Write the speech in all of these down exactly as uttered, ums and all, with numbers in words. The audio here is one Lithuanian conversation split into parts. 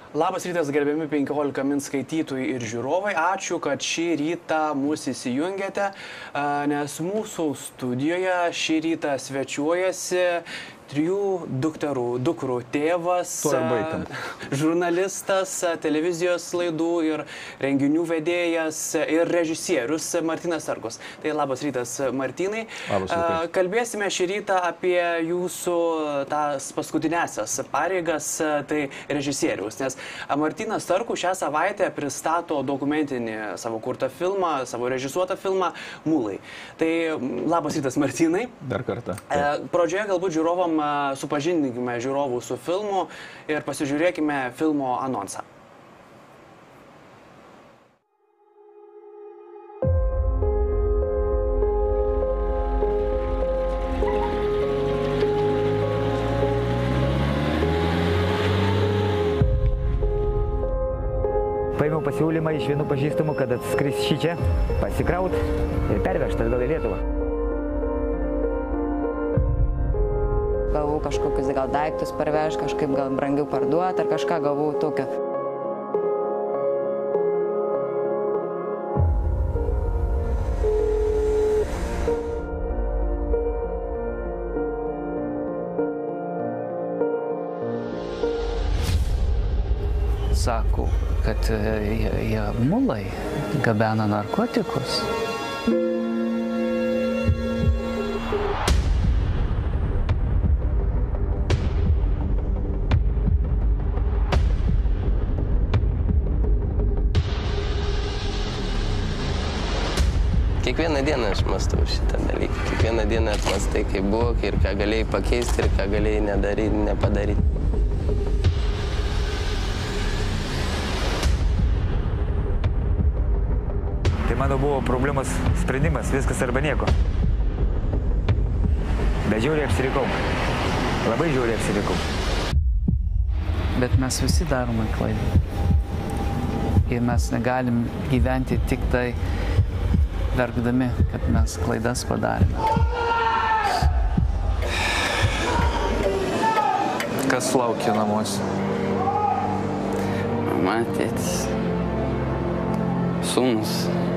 Labas rytas, gerbiami penkiolika min skaitytojai ir žiūrovai. Ačiū, kad šį rytą mūsų įsijungėte, nes mūsų studijoje šį rytą svečiuojasi trijų dukterų, dukrų tėvas, žurnalistas, televizijos laidų ir renginių vedėjas ir režisierius Martynas Starkus. Tai labas rytas, Martynai. Labas rytas. Kalbėsime šį rytą apie jūsų tas paskutinėsias pareigas, tai režisieriaus, nes Martynas Starkus šią savaitę pristato dokumentinį savo kurtą filmą, savo režisuotą filmą Mulai. Tai labas rytas, Martynai. Dar kartą. Pradžioje galbūt žiūrovam supažindinkime žiūrovų su filmu ir pasižiūrėkime filmo anonsą. Paėmiau pasiūlymą iš vienų pažįstamų, kad atskris šį čia, pasikraut ir pervežti atgal į Lietuvą. Gavau kažkokius gal daiktus parvežti, kažkaip gal brangiau parduoti ar kažką gavau tokio. Sako, kad jie mulai gabena narkotikus. Kiekvieną dieną aš mąstau šitą dalyką. Kiekvieną dieną atmastai, kaip buvo, ir ką galėjai pakeisti, ir ką galėjai nedaryti, nepadaryti. Tai mano buvo problemos sprendimas, viskas arba nieko. Bet žiauriai apsirikau. Labai žiauriai apsirikau. Bet mes visi darome klaidą. Ir mes negalim gyventi tik tai verkdami, kad mes klaidas padarėme. Kas laukia namuose? Mama, tėtis, sūnus.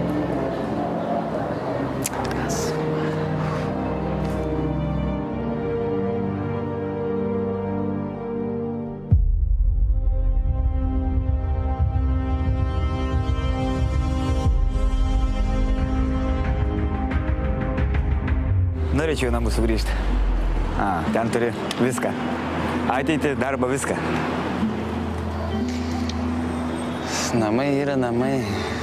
Norėčiau į namus sugrįžti. A, ten turi viską. Ateitį, darbą, viską. Namai yra namai.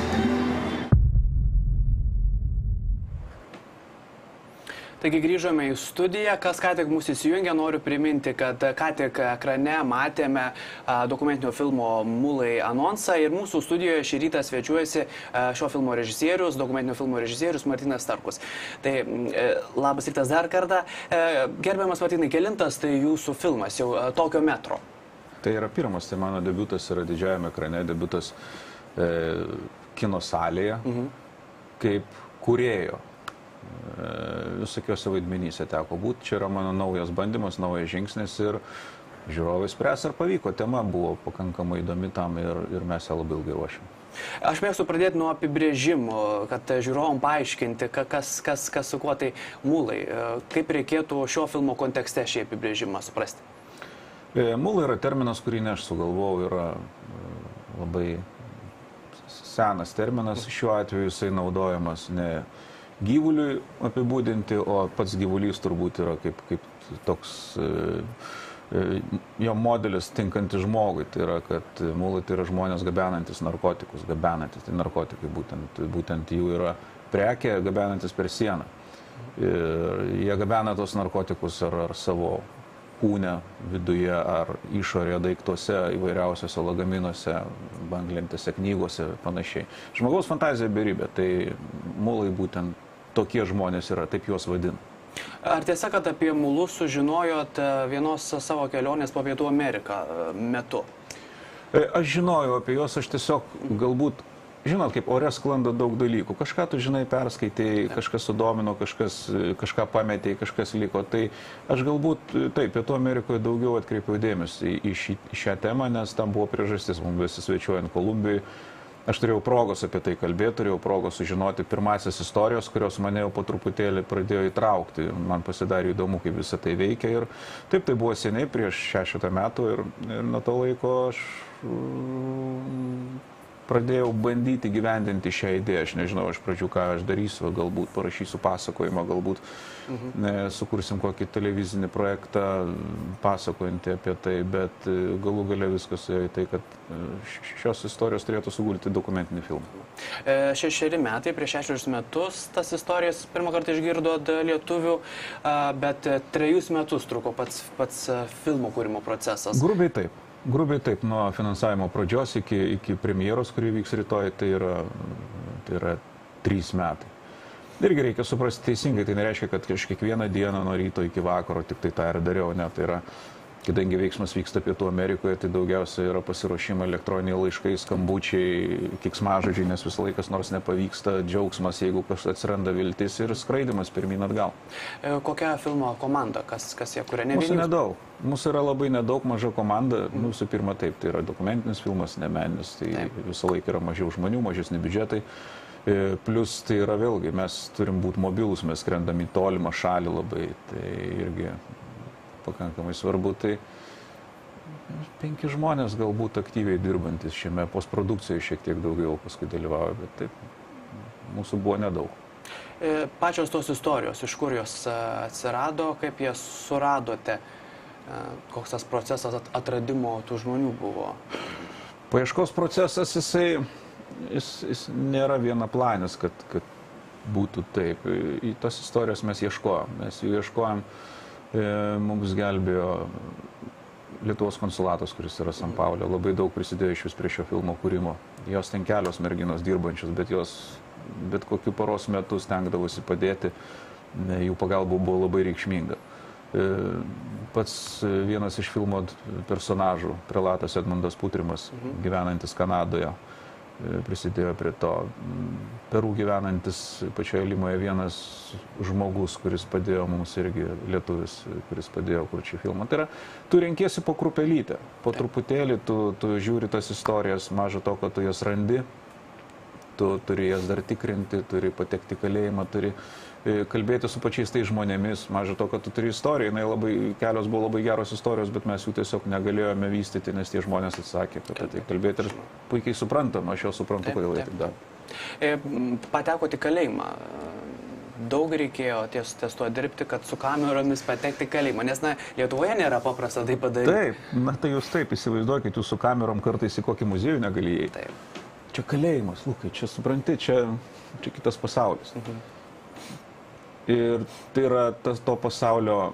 Taigi grįžome į studiją. Kas ką tik mūsų įsijungė, noriu priminti, kad ką tik ekrane matėme dokumentinio filmo Mulai anonsą ir mūsų studijoje šį rytą svečiuojasi šio filmo režisierius, dokumentinio filmo režisierius Martynas Starkus. Tai labas rytas dar kartą. Gerbiamas Martynai, kelintas tai jūsų filmas, jau tokio metro? Tai yra pirmas, tai mano debiutas yra didžiajame ekrane, debiutas e, kino salėje, mhm. kaip kūrėjo. Visokiuose vaidmenyse teko būti. Čia yra mano naujas bandymas, naujas žingsnis ir žiūrovai spręs, ar pavyko. Tema buvo pakankamai įdomi tam ir, ir mes ją labai ilgai ruošėm. Aš mėgstu pradėti nuo apibrėžimų, kad žiūrovom paaiškinti, kas, kas, kas su kuo tai Mulai. Kaip reikėtų šio filmo kontekste šį apibrėžimą suprasti? Mulai yra terminas, kurį ne aš sugalvojau, yra labai senas terminas. Šiuo atveju jisai naudojamas ne gyvuliui apibūdinti, o pats gyvulys turbūt yra kaip, kaip toks e, e, jo modelis tinkantis žmogui. Tai yra, kad mulai tai yra žmonės gabenantis narkotikus, gabenantis, tai narkotikai būtent, būtent jų yra prekė gabenantis per sieną. Ir jie gabena tos narkotikus ar, ar savo kūne viduje, ar išorėje daiktuose, įvairiausiose lagaminuose, banglentėse, knygose ir panašiai. Žmogaus fantazija beribė, tai mulai būtent tokie žmonės yra, taip juos vadina. Ar tiesa, kad apie mulus sužinojot vienos savo kelionės po Pietų Ameriką metu? Aš žinojau apie juos, aš tiesiog galbūt žinot, kaip ore sklando daug dalykų. Kažką tu, žinai, perskaitėjai, kažkas sudomino, kažkas, kažką pametėjai, kažkas liko. Tai aš galbūt, taip, Pietų Amerikoje daugiau atkreipiau dėmesį į, šį, į šią temą, nes tam buvo priežastis, mums besisvečiuojant Kolumbijoje. Aš turėjau progos apie tai kalbėti, turėjau progos sužinoti pirmasias istorijos, kurios mane jau po truputėlį pradėjo įtraukti. Man pasidarė įdomu, kaip visą tai veikia. Ir taip, tai buvo seniai, prieš šešetą metų ir, ir nuo to laiko aš pradėjau bandyti gyvendinti šią idėją. Aš nežinau, aš pradžių, ką aš darysiu, galbūt parašysiu pasakojimą, galbūt mhm. ne, sukursim kokį televizinį projektą pasakojantį apie tai, bet galų gale viskas į tai, kad šios istorijos turėtų sugulti dokumentinį filmą. E, šešeri metai, prieš šešerius metus tas istorijas pirmą kartą išgirdot lietuvių, bet trejus metus truko pats, pats filmo kūrimo procesas. Grubiai taip. Grubiai taip, nuo finansavimo pradžios iki, iki premjeros, kuri vyks rytoj, tai yra, tai yra trys metai. Irgi reikia suprasti teisingai, tai nereiškia, kad aš kiekvieną dieną nuo ryto iki vakaro tik tai tą ir dariau, ne, tai yra, kadangi veiksmas vyksta Pietų Amerikoje, tai daugiausia yra pasiruošimai elektroniniai laiškai, skambučiai, kiksmažodžiai, nes visą laikas nors nepavyksta, džiaugsmas, jeigu atsiranda viltis ir skraidimas pirmyn atgal. E, kokia filmo komanda, kas, kas jie kuria? Ne Mūsų nedaug. Mūsų yra labai nedaug, maža komanda. Mm. Mūsų pirma taip, tai yra dokumentinis filmas, ne meninis, tai taip. Visą laiką yra mažiau žmonių, mažesni biudžetai. E, plus tai yra vėlgi, mes turim būti mobilus, mes skrendam į tolimą šalį labai, tai irgi pakankamai svarbu. Tai penki žmonės galbūt aktyviai dirbantis šiame, postprodukcijoje šiek tiek daugiau paskui dalyvauja, bet taip, mūsų buvo nedaug. E, pačios tos istorijos, iš kur jos atsirado, kaip jas suradote? Koks tas procesas atradimo tų žmonių buvo? Paieškos procesas, jisai, jis, jis nėra vienaplanis, kad, kad būtų taip. Į tas istorijas mes ieškojom. Mes jų ieškojom, e, mums gelbėjo Lietuvos konsulatas, kuris yra San Paule. Labai daug prisidėjo iš vis prie šio filmo kūrimo. Jos ten kelios merginos dirbančios, bet jos bet kokiu paros metu stengdavosi padėti. Jų pagalba buvo labai reikšminga. Pats vienas iš filmo personažų, prelatas Edmundas Putrimas, mhm. gyvenantis Kanadoje, prisidėjo prie to. Peru gyvenantis pačioje Limoje vienas žmogus, kuris padėjo mums irgi, lietuvis, kuris padėjo kurti šį filmą. Tai yra, tu renkiesi po krupelytę, po truputėlį, tu, tu žiūri tas istorijas, maža to, kad tu jas randi, tu turi jas dar tikrinti, turi patekti kalėjimą, turi kalbėti su pačiais tai žmonėmis, maža to, kad tu turi istoriją, jinai labai, kelios buvo labai geros istorijos, bet mes jų tiesiog negalėjome vystyti, nes tie žmonės atsakė apie tai kalbėti ir puikiai suprantama, aš jau suprantu, kodėl jie taip daro. Patekote į kalėjimą. Daug reikėjo ties, ties tuo dirbti, kad su kameromis patekti į kalėjimą, nes na, Lietuvoje nėra paprasta tai padaryti. Taip, na tai jūs taip įsivaizduokit, jūs su kamerom kartais į kokį muziejų negali įeiti. Taip. Čia kalėjimas, Lukai, čia supranti, čia, čia kitas pasaulis. Mhm. Ir tai yra tas to pasaulio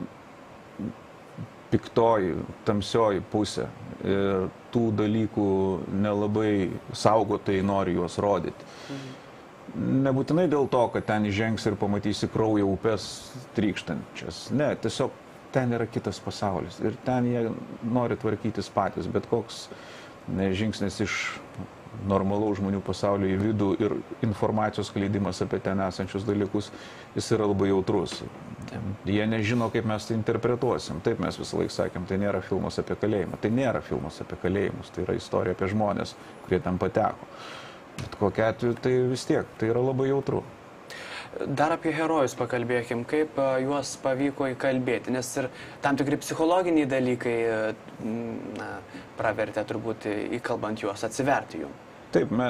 piktoji, tamsioji pusė. Ir tų dalykų nelabai saugotojai nori juos rodyti. Mhm. Nebūtinai dėl to, kad ten įžengs ir pamatysi kraujo upės trykštančias. Ne, tiesiog ten yra kitas pasaulis. Ir ten jie nori tvarkytis patys. Bet koks ne, žingsnis iš normalaus žmonių pasaulio į vidų ir informacijos skleidimas apie ten esančius dalykus, jis yra labai jautrus. Taip. Jie nežino, kaip mes tai interpretuosim. Taip mes visą laiką sakėm, tai nėra filmas apie kalėjimą. Tai nėra filmas apie kalėjimus, tai yra istorija apie žmonės, kurie ten pateko. Bet kokia atveju tai vis tiek, tai yra labai jautru. Dar apie herojus pakalbėkim, kaip juos pavyko įkalbėti, nes ir tam tikri psichologiniai dalykai na, pravertė turbūt įkalbant juos, atsiverti jų. Taip, me,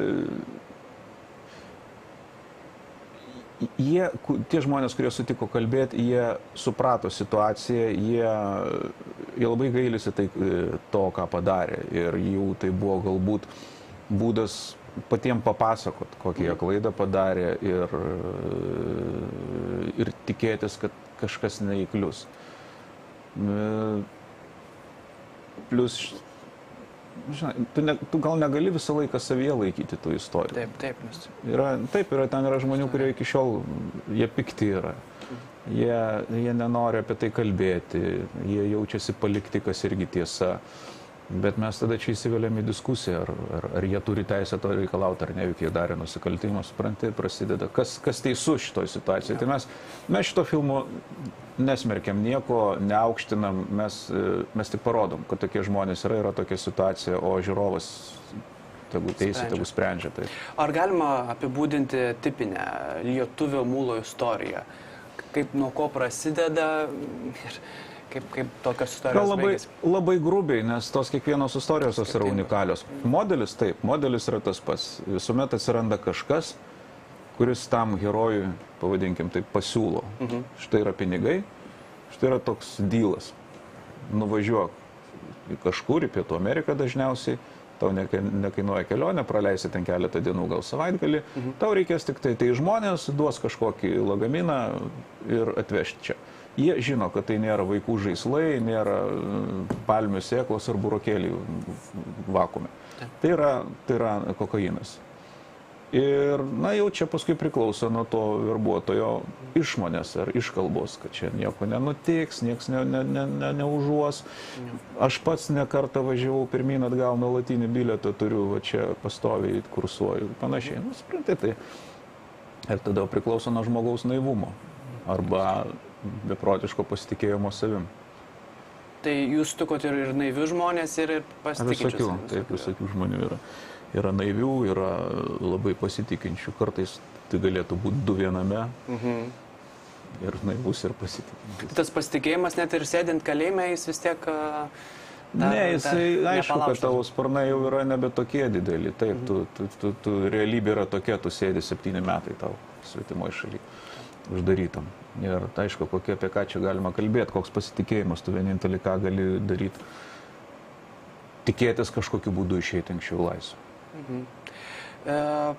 jie, tie žmonės, kurie sutiko kalbėti, jie suprato situaciją, jie, jie labai gailisi tai, to, ką padarė ir jų tai buvo galbūt būdas patiems papasakot, kokią jie klaidą padarė ir, ir tikėtis, kad kažkas neįklius. Plus, žinai, tu, ne, tu gal negali visą laiką savyje laikyti tų istorijų. Taip, taip. Nes... Yra, taip, yra, ten yra žmonių, kurie iki šiol, jie pikti yra. Jie, jie nenori apie tai kalbėti, jie jaučiasi palikti, kas irgi tiesa. Bet mes tada čia įsivėlėm į diskusiją, ar, ar, ar jie turi teisę to reikalauti, ar ne, juk jie darė nusikaltimą, suprantai, prasideda. Kas, kas teisus šitoj situacijoje? Tai mes, mes šito filmo nesmerkiam nieko, neaukštinam, mes, mes tik parodom, kad tokie žmonės yra, yra tokia situacija, o žiūrovas tegu teisė, tegu sprendžia. Tai. Ar galima apibūdinti tipinę lietuvio mulo istoriją? Kaip nuo ko prasideda ir kaip, kaip tokios istorijos labai, baigėsi? labai grubiai, nes tos kiekvienos istorijos tos yra unikalios. Modelis, taip, modelis yra tas pats. Visuomet atsiranda kažkas, kuris tam herojui, pavadinkim, taip pasiūlo. Mhm. Štai yra pinigai, štai yra toks dylas. Nuvažiuok į kažkur, į Pietų Ameriką dažniausiai, tau nekainuoja kelionė, praleisi ten keletą dienų, gal savaitgalį, mhm. tau reikės tik tai, tai žmonės duos kažkokį lagaminą ir atvežti čia. Jie žino, kad tai nėra vaikų žaislai, nėra palmių sėklos ar burokėlių vakuume. Tai yra, tai yra kokainas. Ir, na, jau čia paskui priklauso nuo to verbuotojo išmonės ar iškalbos, kad čia nieko nenutiks, nieks ne, ne, ne, ne, neužuos. Aš pats ne kartą važiavau pirmyn atgal nuolatinį bilietą, turiu, va čia pastoviai kursuoju, panašiai. Nu, suprantate, tai. Ir tada priklauso nuo žmogaus naivumo arba beprotiško pasitikėjimo savim. Tai jūs tukot ir, ir naivių žmonės, ir, ir pasitikinčius? Visokių, taip, visokių žmonių yra. Yra naivių, yra labai pasitikinčių. Kartais tai galėtų būti du viename. Mhm. Ir naivus, ir pasitikinčius. Tai tas pasitikėjimas net ir sėdint kalėjime, jis vis tiek... Dar, ne, jisai, aišku, kad tavo sparnai jau yra nebe tokie dideli. Taip, mhm. tu, tu, tu, tu, realybė yra tokia, tu sėdi septyni metai tau svetimoje šalyje. Uždarytam. Ir aišku, kokie, apie ką čia galima kalbėti, koks pasitikėjimas, tu vienintelį ką gali daryti, tikėtis kažkokiu būdu išeiti anksčiau laisvę. Mhm. E,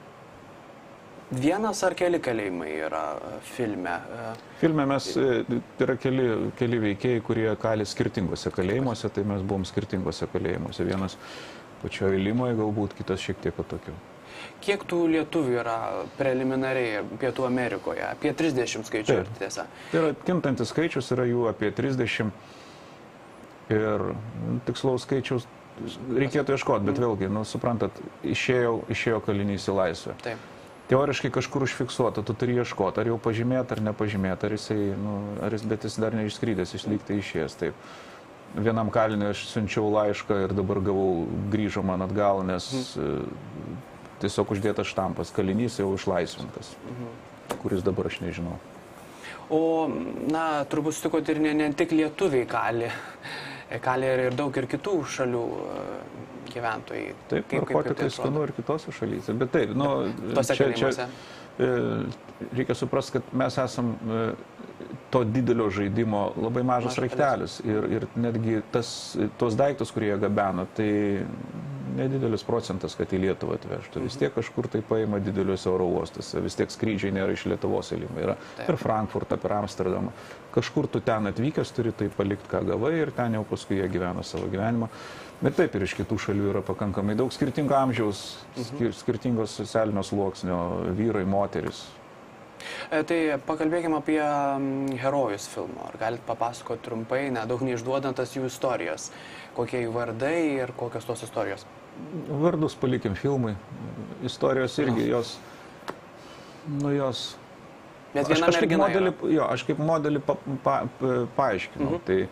vienas ar keli kalėjimai yra filme? E, filme mes, yra keli, keli veikėjai, kurie kali skirtingose kalėjimuose, tai mes buvom skirtingose kalėjimuose. Vienas pačioje Limoje galbūt, kitas šiek tiek atokiau. Kiek tų lietuvių yra preliminariai Pietų Amerikoje? Apie trisdešimt skaičių, taip, tiesa. Tai yra kintantis skaičius, yra jų apie trisdešimt ir tikslaus skaičiaus reikėtų ieškoti, bet vėlgi, nu, suprantat, išėjo, išėjo kalinys į laisvę. Taip. Teoriškai kažkur užfiksuota, tu turi ieškoti, ar jau pažymėta, ar nepažymėta, ar jisai, nu, ar jis, bet jis dar neišskrydęs, jis lyg tai išėjęs, taip. Vienam kaliniui aš siunčiau laišką ir dabar gavau, grįžo man atgal, nes mhm. tiesiog uždėtas štampas, kalinys jau išlaisvintas, mhm. kuris dabar aš nežinau. O, na, turbūt sutikot ir ne, ne tik lietuviai kali, kali ir, ir daug ir kitų šalių gyventojai. Taip, kaip, narkotikai skanu ir kitose šalyse, bet taip, nu, tose čia, kalėjimuose. Čia reikia suprasti, kad mes esam to didelio žaidimo labai mažas raiktelis ir, ir netgi tas, tos daiktus, kurie jie gabena, tai nedidelis procentas, kad į Lietuvą atvežtų. Vis tiek kažkur tai paima dideliuose oro uostuose, vis tiek skrydžiai nėra iš Lietuvos į Limą, yra per Frankfurtą, per Amsterdamą. Kažkur tu ten atvykęs turi tai palikti, ką gavai ir ten jau paskui jie gyvena savo gyvenimą. Bet taip ir iš kitų šalių yra pakankamai daug skirtingo amžiaus, skir, skirtingos socialinio sluoksnio, vyrai, moteris. Tai pakalbėkime apie herojus filmo. Ar galite papasakoti trumpai, nedaug neišduodantas jų istorijos? Kokie jų vardai ir kokios tos istorijos? Vardus palikim filmui. Istorijos irgi jos... Nu, jos... Bet viena aš mergina modelį, yra. Jo, aš kaip modelį pa, pa, pa, paaiškinau. Mhm. Tai...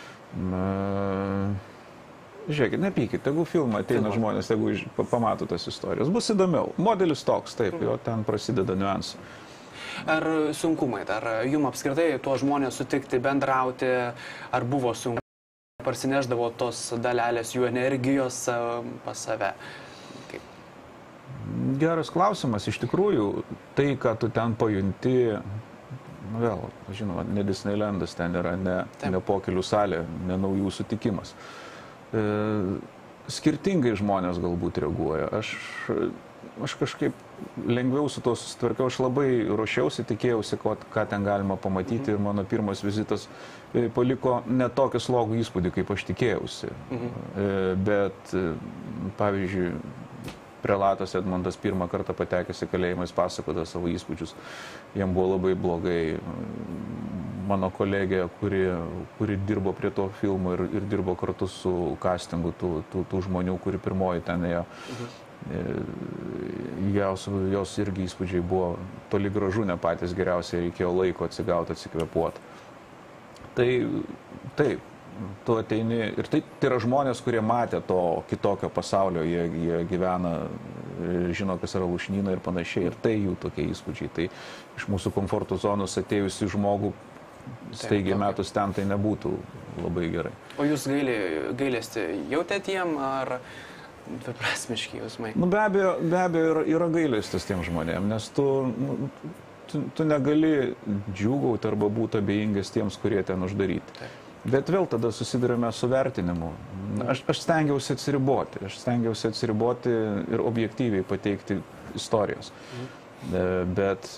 Na, žiūrėkit, nepykit, tegu filmą ateina Filma. žmonės, tegu pamato tas istorijos. Bus įdomiau. Modelis toks, taip, jo ten prasideda niuansai. Ar sunkumai, ar jum apskritai tuos žmonės sutikti, bendrauti, ar buvo sunku, parsineždavo tos dalelės jų energijos pas save? Kaip? Geras klausimas, iš tikrųjų, tai, ką tu ten pajunti, nu vėl, žinoma, ne Disneylandas ten yra, ne, ne pokylių salė, ne naujų sutikimas. E, skirtingai žmonės galbūt reaguoja. Aš, aš kažkaip lengviau su to susitvarkiau, aš labai ruošiausi, tikėjausi, ką, ką ten galima pamatyti, mhm. ir mano pirmas vizitas paliko ne tokį slogų įspūdį, kaip aš tikėjausi. Mhm. Bet, pavyzdžiui, prelatas Edmondas pirmą kartą patekęs į kalėjimą, jis pasakojo savo įspūdžius, jam buvo labai blogai, mano kolegė, kuri, kuri dirbo prie to filmo ir, ir dirbo kartu su castingu tų, tų, tų žmonių, kuri pirmoji ten ėjo. Mhm. Jos, jos irgi įspūdžiai buvo toli gražu ne patys geriausiai, reikėjo laiko atsigauti, atsikvėpuoti. Tai taip, tu ateini ir tai, tai yra žmonės, kurie matė to kitokio pasaulio, jie, jie gyvena, žino, kas yra lūšnyna ir panašiai, ir tai jų tokie įspūdžiai. Tai iš mūsų komforto zonos atėjusi žmogų staigiai metus ten tai nebūtų labai gerai. O jūs gailė, gailėsti jautėt jiem ar dviprasmiški jausmai? Nu, be abejo, be abejo yra, yra gailestis tiem žmonėm, nes tu, nu, tu, tu negali džiūgauti arba būti abejingas tiems, kurie ten uždaryti. Taip. Bet vėl tada susidurime su vertinimu. Aš, aš stengiausi atsiriboti, aš stengiausi atsiriboti ir objektyviai pateikti istorijos. Mhm. Bet,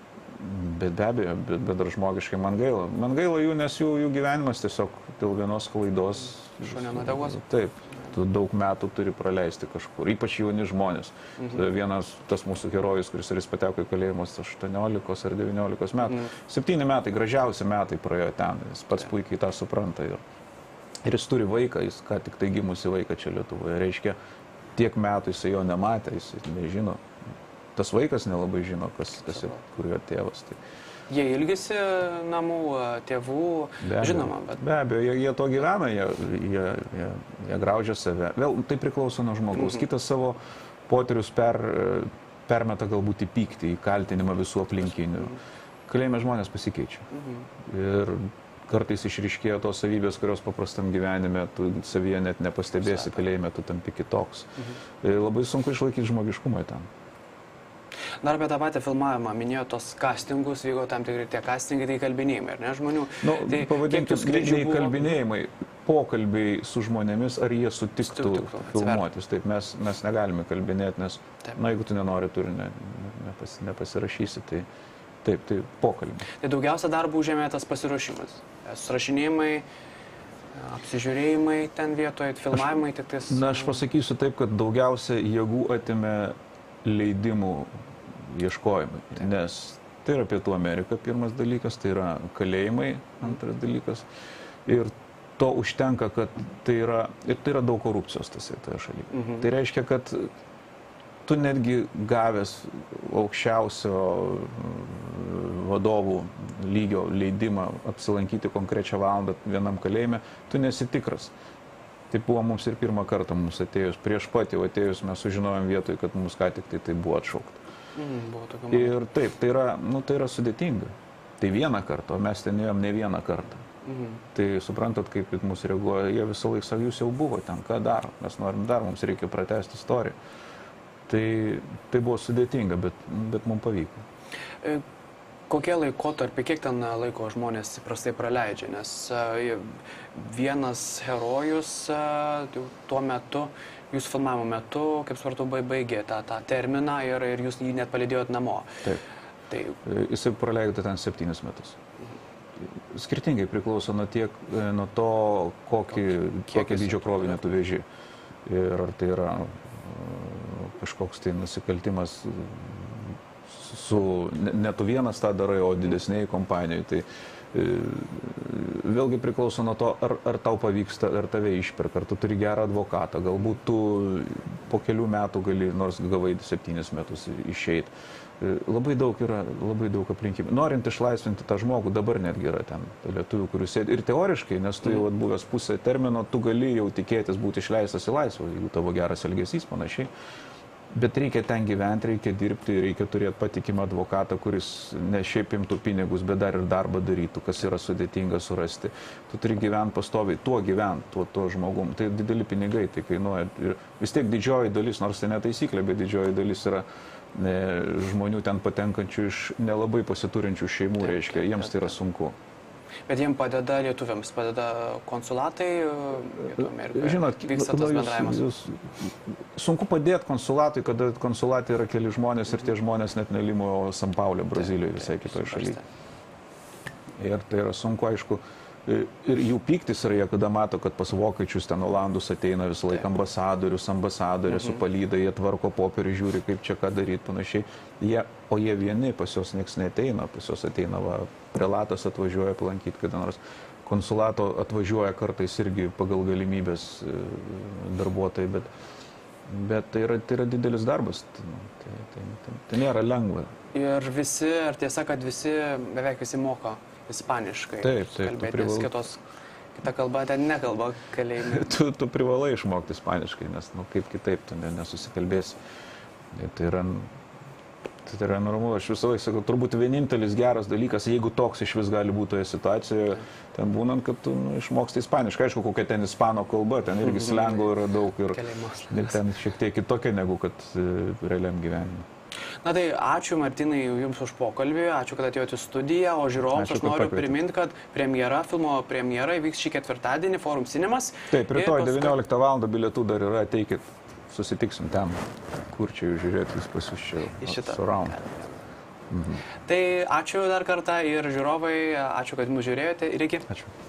bet be abejo, bet, bet dar žmogiškai man gaila. Man gaila jų, nes jų, jų gyvenimas tiesiog dėl vienos klaidos. Šunio nuodegos? Taip. Tu daug metų turi praleisti kažkur, ypač jauni žmonės. Mhm. Vienas tas mūsų herojus, kuris ir jis pateko į kalėjimus aštuoniolikos ar devyniolikos metų. Mhm. Septyni metai, gražiausi metai praėjo ten, jis pats puikiai tą supranta. Ir, ir jis turi vaiką, jis ką tik tai gimusi vaiką čia Lietuvoje. Reiškia, tiek metų jis jo nematė, jis nežino. Tas vaikas nelabai žino, kas, kas ir kurio tėvas. Tai. Jie ilgisi namų, tėvų, be abejo, žinoma, bet... Be abejo, jie, jie to gyvena, jie, jie, jie, jie graužia save. Vėl tai priklauso nuo žmogaus. Mhm. Kitas savo potyrius per, permeta galbūt į pyktį, į kaltinimą visų aplinkinių. Kalėjime žmonės pasikeičia. Mhm. Ir kartais išryškėjo tos savybės, kurios paprastam gyvenime tu savyje net nepastebėsi, kalėjime tu tampi kitoks. Mhm. Labai sunku išlaikyti žmogiškumą ten. Dar apie tą patį filmavimą, minėjo tos castingus, vyko tam tikri tie castingai, tai kalbinėjimai, ar ne žmonių? Nu, tai pavadinkime, ne kalbinėjimai, pokalbiai su žmonėmis, ar jie sutiktų filmuotis. Taip, mes, mes negalime kalbinėti, nes, taip. Na, jeigu tu nenori, tu ne, nepas, nepasirašysi, tai taip, tai pokalbiai. Tai daugiausia darbų užėmė tas pasiruošimas, surašinėjimai, apsižiūrėjimai ten vietoje, filmavimai, tik tais... Na, aš pasakysiu taip, kad daugiausia jėgų atėmė leidimų ieškojimai, taip. Nes tai yra Pietų Amerika pirmas dalykas, tai yra kalėjimai antras dalykas ir to užtenka, kad tai yra, ir tai yra daug korupcijos tasai toje šalyje. Mhm. Tai reiškia, kad tu netgi gavęs aukščiausio vadovų lygio leidimą apsilankyti konkrečią valandą vienam kalėjime, tu nesi tikras. Tai buvo mums ir pirmą kartą mums atėjus, prieš pat jau atėjus mes sužinojom vietoj, kad mums ką tik tai, tai buvo atšaukta. Mm, buvo ir taip, tai yra, nu, tai yra sudėtinga. Tai vieną kartą, o mes ten ėjom ne vieną kartą. Mm. Tai suprantat, kaip mūsų reaguoja, jie visą laiką sako, jūs jau buvo ten, ką daro, mes norim dar, mums reikia pratęsti istoriją. Tai, tai buvo sudėtinga, bet, bet mums pavyko. E... Kokie laikotarpiai, kiek ten laiko žmonės prastai praleidžia, nes vienas herojus tuo metu, jūs filmavimo metu, kaip svartu, baigė tą, tą terminą ir, ir jūs jį net palydėjot namo. Taip. Tai... Jisai praleido ten septynis metus. Skirtingai priklauso nuo, tiek, nuo to, kokį, kokį dydžio krovinį tu veži. Ir ar tai yra kažkoks tai nusikaltimas su, ne, ne tu vienas tą darai, o didesniai kompanijai. Tai e, vėlgi priklauso nuo to, ar, ar tau pavyksta, ar tave išperka, ar tu turi gerą advokatą. Galbūt tu po kelių metų gali, nors gavai septynis metus, išeiti. E, labai daug yra, labai daug aplinkybių. Norint išlaisvinti tą žmogų, dabar netgi yra ten lietuvių, kurių sėdi. Ir teoriškai, nes tu jau atbuvęs pusę termino, tu gali jau tikėtis būti išleistas į laisvę, jeigu tavo geras elgesys, panašiai. Bet reikia ten gyventi, reikia dirbti, reikia turėti patikimą advokatą, kuris ne šiaip imtų pinigus, bet dar ir darbą darytų, kas yra sudėtinga surasti. Tu turi gyventi pastoviai, tuo gyventi, tuo, tuo žmogum. Tai dideli pinigai, tai kainuoja. Ir vis tiek didžioji dalis, nors tai netaisyklė, bet didžioji dalis yra ne, žmonių ten patenkančių iš nelabai pasiturinčių šeimų, reiškia, jiems tai yra sunku. Bet jiems padeda lietuviams, padeda konsulatai, Amerikoje. Žinot, vyksta tas bendravimas. Jūs, jūs, sunku padėti konsulatui, kada konsulate yra keli žmonės ir tie žmonės net nelimo San Paulė, Brazilijoje, visai kitoje šalyje. Ir tai yra sunku, aišku, Ir jų pyktis yra, jie kada mato, kad pas vokiečius ten olandus ateina visą laiką ambasadorius, ambasadorė su palyda, jie tvarko popierių, žiūri, kaip čia ką daryti, panašiai. Jie, o jie vieni, pas juos nieks neateina, pas juos ateina, va, prelatas atvažiuoja aplankyti kada nors, konsulato atvažiuoja kartais irgi pagal galimybės darbuotojai, bet, bet tai, yra, tai yra didelis darbas, tai, tai, tai, tai, tai nėra lengva. Ir visi, ar tiesa, kad visi, beveik visi moko ispaniškai. Taip, taip. Kalbėtis prival... kitos, kita kalba ten nekalba kalėjime. tu, tu privalai išmokti ispaniškai, nes, nu, kaip kitaip, tu nesusikalbėsi. Tai yra, tai yra normalu. Aš visą laiką sakau, turbūt vienintelis geras dalykas, jeigu toks iš vis gali būti toje situacijoje, ten būnant, kad tu nu, išmoksti ispaniškai. Aišku, kokia ten ispano kalba, ten irgi slengo yra daug ir, ir ten šiek tiek kitokia negu kad realiam gyvenime. Na tai ačiū Martynai Jums už pokalbį, ačiū, kad atėjote į studiją, o žiūrovams aš noriu priminti, kad premjera, filmo premjera įvyks šį ketvirtadienį Forum Cinemas. Taip, rytoj devynioliktą valandą bilietų dar yra, ateikit, susitiksim ten, kur čia jūs žiūrėt, jūs pas jūs čia surround. Mhm. Tai ačiū dar kartą ir žiūrovai, ačiū, kad mus žiūrėjote ir iki. Ačiū.